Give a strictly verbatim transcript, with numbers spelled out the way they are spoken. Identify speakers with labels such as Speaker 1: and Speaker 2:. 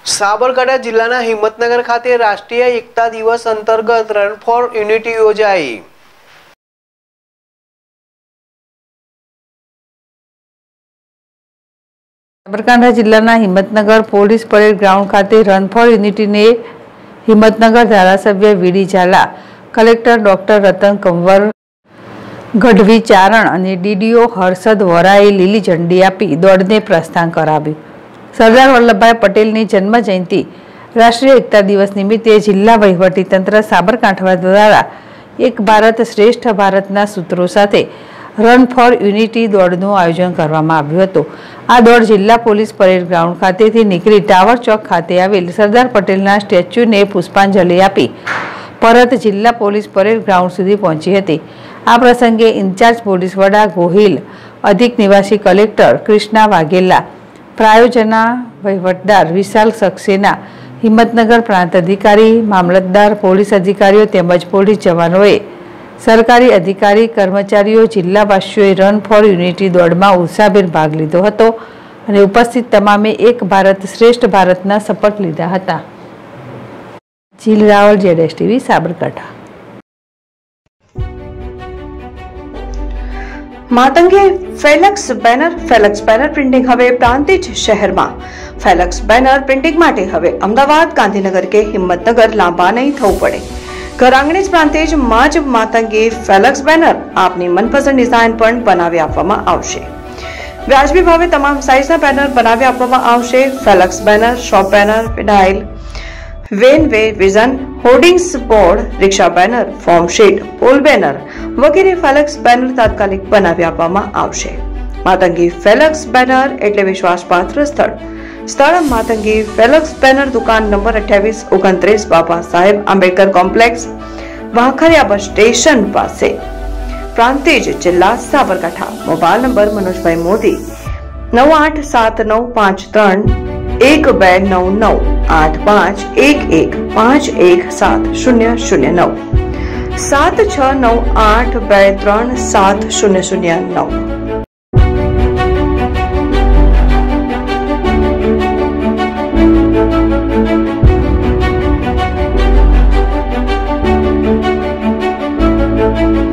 Speaker 1: સાબરકાંઠા જિલ્લાના હિંમતનગર ખાતે રાષ્ટ્રીય એકતા દિવસ અંતર્ગત રન ફોર યુનિટી યોજાઈ।
Speaker 2: સાબરકાંઠા જિલ્લાના હિંમતનગર પોલીસ પરેડ ગ્રાઉન્ડ ખાતે રન ફોર યુનિટીને હિંમતનગર ધારાસભ્ય વીડી ઝાલા, કલેક્ટર ડોક્ટર રતન કંવર ગઢવી ચારણ અને ડીડીઓ હર્ષદ વોરાએ લીલી ઝંડી આપી દોડને પ્રસ્થાન કરાવ્યું। સરદાર વલ્લભભાઈ પટેલની જન્મ જયંતિ રાષ્ટ્રીય એકતા દિવસ નિમિત્તે જિલ્લા વહીવટીતંત્ર સાબરકાંઠા દ્વારા એક ભારત શ્રેષ્ઠ ભારતના સૂત્રો સાથે રન ફોર યુનિટી દોડનું આયોજન કરવામાં આવ્યું હતું। આ દોડ જિલ્લા પોલીસ પરેડ ગ્રાઉન્ડ ખાતેથી નીકળી ટાવર ચોક ખાતે આવેલ સરદાર પટેલના સ્ટેચ્યુને પુષ્પાંજલિ આપી પરત જિલ્લા પોલીસ પરેડ ગ્રાઉન્ડ સુધી પહોંચી હતી। આ પ્રસંગે ઇન્ચાર્જ પોલીસ વડા ગોહિલ, અધિક નિવાસી કલેક્ટર કૃષ્ણા વાઘેલા, પ્રાયોજના વહીવટદાર વિશાલ સક્સેના, હિંમતનગર પ્રાંત અધિકારી, મામલતદાર, પોલીસ અધિકારીઓ તેમજ પોલીસ જવાનોએ, સરકારી અધિકારી, કર્મચારીઓ, જિલ્લાવાસીઓએ રન ફોર યુનિટી દોડમાં ઉત્સાહભેર ભાગ લીધો હતો અને ઉપસ્થિત તમામે એક ભારત શ્રેષ્ઠ ભારતના શપથ લીધા હતા। જીલ રાવલ, જેડેશ ટીવી, સાબરકાંઠા।
Speaker 3: માતંગે flex banner flex banner printing હવે પ્રાંતિજ શહેરમાં। ફેલક્સ બેનર પ્રિન્ટિંગ માટે હવે અમદાવાદ, ગાંધીનગર કે હિંમતનગર લાંબા નહીં થવું પડે। ઘર આંગણે જ પ્રાંતિજ માં જ માતંગે ફેલક્સ બેનર આપની મનપસંદ ડિઝાઇન પણ બનાવી આપવામાં આવશે। વ્યાજબી ભાવે તમામ સાઇઝના બેનર બનાવી આપવામાં આવશે। ફેલક્સ બેનર, શોપ બેનર, પેડાઇલ, one way vision, hoardings board, rickshaw banner, form sheet, pole banner વગેરે ફેલક્સ બેનર તાત્કાલિક બનાવી આપવામાં આવશે। માતંગી ફેલક્સ બેનર એટલે વિશ્વાસપાત્ર સ્થળ। સ્થળ માતંગી ફેલક્સ બેનર, દુકાન નંબર અઠ્યાવીસ ઓગણત્રીસ, Baba Saheb Ambedkar complex, Wankhariya bus station પાસે, પ્રાંતિજ, જિલ્લા સાબરકાંઠા। મોબાઈલ નંબર મનોજભાઈ મોદી નવ આઠ સાત નવ પાંચ ત્રણ એક બે નવ નવ આઠ પાંચ એક એક પાંચ એક સાત શૂન્ય શૂન્ય નવ સાત છ નવ આઠ બે ત્રણ સાત શૂન્ય શૂન્ય નવ।